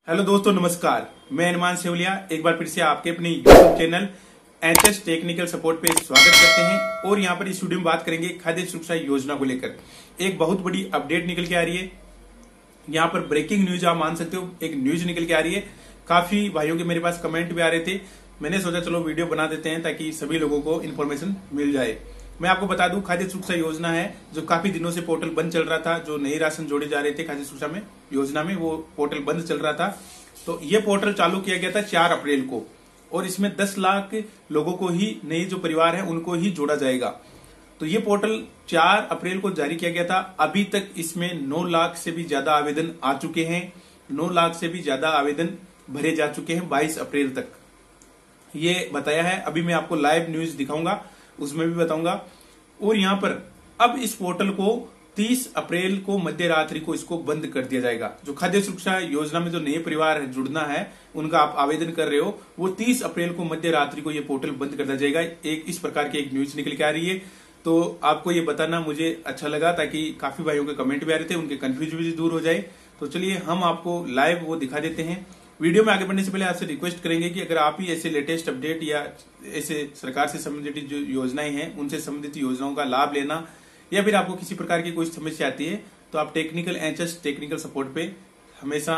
Hello दोस्तों, नमस्कार। मैं हनुमान सेवलिया एक बार फिर से आपके अपने YouTube channel HS technical support पे स्वागत करते हैं। और यहाँ पर इस वीडियो में बात करेंगे खाद्य सुरक्षा योजना को लेकर एक बहुत बड़ी अपडेट निकल के आ रही है। यहाँ पर ब्रेकिंग न्यूज आप मान सकते हो, एक न्यूज निकल के आ रही है। काफी भाइयों के मेरे पास कमेंट भी आ रहे थे। मैंने सोचा चलो वीडियो बना देते हैं ताकि सभी लोगों को इन्फॉर्मेशन मिल जाए। मैं आपको बता दूं, खाद्य सुरक्षा योजना है जो काफी दिनों से पोर्टल बंद चल रहा था। जो नए राशन जोड़े जा रहे थे खाद्य सुरक्षा में योजना में, वो पोर्टल बंद चल रहा था। तो ये पोर्टल चालू किया गया था 4 अप्रैल को, और इसमें 10 लाख लोगों को ही, नए जो परिवार है उनको ही जोड़ा जाएगा। तो ये पोर्टल 4 अप्रैल को जारी किया गया था। अभी तक इसमें 9 लाख से भी ज्यादा आवेदन आ चुके हैं। 9 लाख से भी ज्यादा आवेदन भरे जा चुके हैं 22 अप्रैल तक, ये बताया है। अभी मैं आपको लाइव न्यूज दिखाऊंगा, उसमें भी बताऊंगा। और यहां पर अब इस पोर्टल को 30 अप्रैल को मध्य रात्रि को इसको बंद कर दिया जाएगा। जो खाद्य सुरक्षा योजना में जो नए परिवार जुड़ना है, उनका आप आवेदन कर रहे हो, वो 30 अप्रैल को मध्य रात्रि को ये पोर्टल बंद कर दिया जाएगा। एक इस प्रकार की एक न्यूज निकल के आ रही है। तो आपको ये बताना मुझे अच्छा लगा, ताकि काफी भाइयों के कमेंट भी आ रहे थे, उनके कंफ्यूजन भी दूर हो जाए। तो चलिए हम आपको लाइव वो दिखा देते हैं। वीडियो में आगे बढ़ने से पहले आपसे रिक्वेस्ट करेंगे कि अगर आप ही ऐसे लेटेस्ट अपडेट या ऐसे सरकार से संबंधित जो योजनाएं हैं, उनसे संबंधित योजनाओं का लाभ लेना, या फिर आपको किसी प्रकार की कोई समस्या आती है, तो आप टेक्निकल एचएस टेक्निकल सपोर्ट पे हमेशा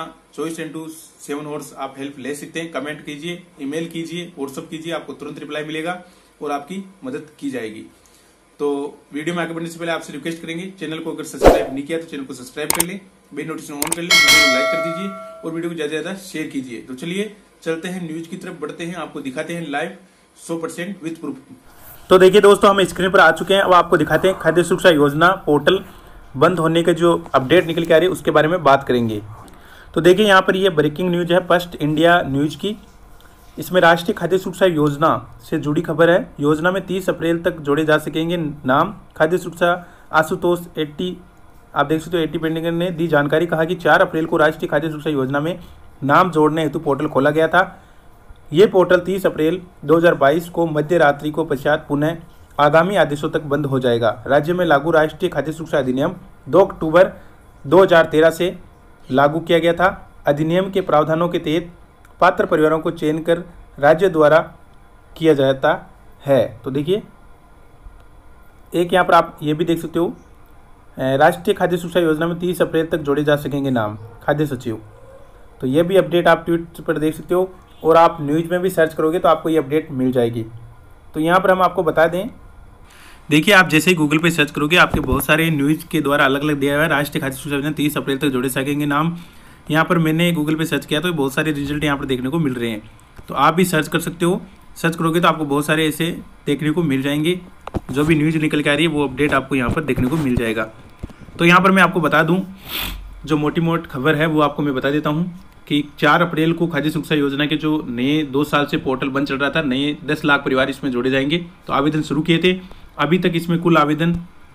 24/7 आवर्स आप हेल्प ले सकते हैं। कमेंट कीजिए, ईमेल कीजिए, व्हाट्सअप कीजिए, आपको तुरंत रिप्लाई मिलेगा और आपकी मदद की जाएगी। तो वीडियो में आगे बढ़ने से पहले आपसे रिक्वेस्ट करेंगे, चैनल को अगर सब्सक्राइब नहीं किया तो चैनल को सब्सक्राइब कर ले, बेल नोटिफिकेशन ऑन कर ले, वीडियो को लाइक कर दीजिए और वीडियो को ज्यादा से ज्यादा शेयर कीजिए। तो चलिए चलते हैं न्यूज की तरफ बढ़ते हैं, आपको दिखाते हैं लाइव 100% विद प्रूफ। तो देखिए दोस्तों, हम स्क्रीन पर आ चुके हैं। अब आपको दिखाते हैं खाद्य सुरक्षा योजना पोर्टल बंद होने के जो अपडेट निकल के आ रही है उसके बारे में बात करेंगे। तो देखिए यहाँ पर ये ब्रेकिंग न्यूज है फर्स्ट इंडिया न्यूज की। इसमें राष्ट्रीय खाद्य सुरक्षा योजना से जुड़ी खबर है। योजना में 30 अप्रैल तक जोड़े जा सकेंगे नाम। खाद्य सुरक्षा आशुतोष 80, आप देख सकते हो 80 पेंडिंग ने दी जानकारी। कहा कि 4 अप्रैल को राष्ट्रीय खाद्य सुरक्षा योजना में नाम जोड़ने हेतु पोर्टल खोला गया था। ये पोर्टल 30 अप्रैल 2022 को मध्य रात्रि को पश्चात पुनः आगामी आदेशों तक बंद हो जाएगा। राज्य में लागू राष्ट्रीय खाद्य सुरक्षा अधिनियम 2 अक्टूबर 2013 से लागू किया गया था। अधिनियम के प्रावधानों के तहत पात्र परिवारों को चयन कर राज्य द्वारा किया जाता है। तो देखिए एक यहाँ पर आप ये भी देख सकते हो, राष्ट्रीय खाद्य सुरक्षा योजना में 30 अप्रैल तक जोड़े जा सकेंगे नाम खाद्य सचिव। तो ये भी अपडेट आप ट्वीट पर देख सकते हो, और आप न्यूज में भी सर्च करोगे तो आपको ये अपडेट मिल जाएगी। तो यहाँ पर हम आपको बता दें, देखिए आप जैसे ही गूगल पे सर्च करोगे आपके बहुत सारे न्यूज के द्वारा अलग अलग दिया हुआ है। राष्ट्रीय खाद्य सुरक्षा योजना 30 अप्रैल तक जोड़े सकेंगे नाम। यहाँ पर मैंने गूगल पे सर्च किया तो बहुत सारे रिजल्ट यहाँ पर देखने को मिल रहे हैं। तो आप भी सर्च कर सकते हो। सर्च करोगे तो आपको बहुत सारे ऐसे देखने को मिल जाएंगे। जो भी न्यूज निकल के आ रही है वो अपडेट आपको यहाँ पर देखने को मिल जाएगा। तो यहाँ पर मैं आपको बता दूँ, जो मोटी मोटी खबर है वो आपको मैं बता देता हूँ कि 4 अप्रैल को खाद्य सुरक्षा योजना के जो नए 2 साल से पोर्टल बंद चल रहा था, नए 10 लाख परिवार इसमें जोड़े जाएंगे। तो आवेदन शुरू किए थे। अभी तक इसमें कुल आवेदन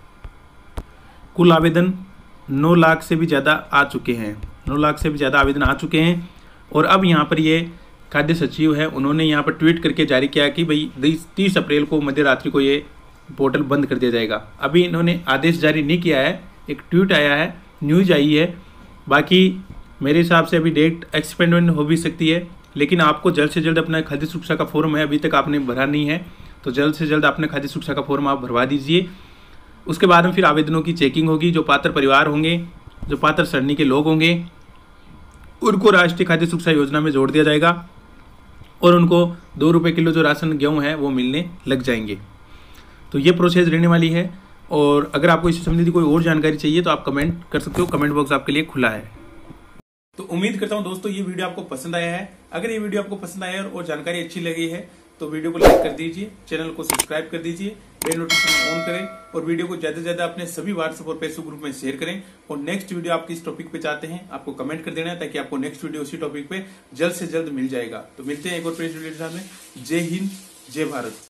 9 लाख से भी ज़्यादा आ चुके हैं। 9 लाख से भी ज़्यादा आवेदन आ चुके हैं। और अब यहाँ पर ये खाद्य सचिव है, उन्होंने यहाँ पर ट्वीट करके जारी किया कि भाई 30 अप्रैल को मध्य रात्रि को ये पोर्टल बंद कर दिया जाएगा। अभी इन्होंने आदेश जारी नहीं किया है, एक ट्वीट आया है, न्यूज आई है। बाकी मेरे हिसाब से अभी डेट एक्सपेंड हो भी सकती है, लेकिन आपको जल्द से जल्द अपना खाद्य सुरक्षा का फॉर्म है, अभी तक आपने भरा नहीं है तो जल्द से जल्द अपने खाद्य सुरक्षा का फॉर्म आप भरवा दीजिए। उसके बाद में फिर आवेदनों की चेकिंग होगी। जो पात्र परिवार होंगे, जो पात्र सरणी के लोग होंगे, उनको राष्ट्रीय खाद्य सुरक्षा योजना में जोड़ दिया जाएगा और उनको 2 रुपये किलो जो राशन गेहूँ है वो मिलने लग जाएंगे। तो ये प्रोसेस रहने वाली है। और अगर आपको इससे संबंधित कोई और जानकारी चाहिए तो आप कमेंट कर सकते हो, कमेंट बॉक्स आपके लिए खुला है। तो उम्मीद करता हूं दोस्तों ये वीडियो आपको पसंद आया है। अगर ये वीडियो आपको पसंद आया और जानकारी अच्छी लगी है तो वीडियो को लाइक कर दीजिए, चैनल को सब्सक्राइब कर दीजिए, बेल नोटिफिकेशन ऑन करें और वीडियो को ज्यादा से ज्यादा अपने सभी व्हाट्सएप और फेसबुक ग्रुप में शेयर करें। और नेक्स्ट वीडियो आप किस टॉपिक पे चाहते हैं आपको कमेंट कर देना है, ताकि आपको नेक्स्ट वीडियो उसी टॉपिक पे जल्द से जल्द मिल जाएगा। तो मिलते हैं एक और वीडियो के साथ में। जय हिंद, जय भारत।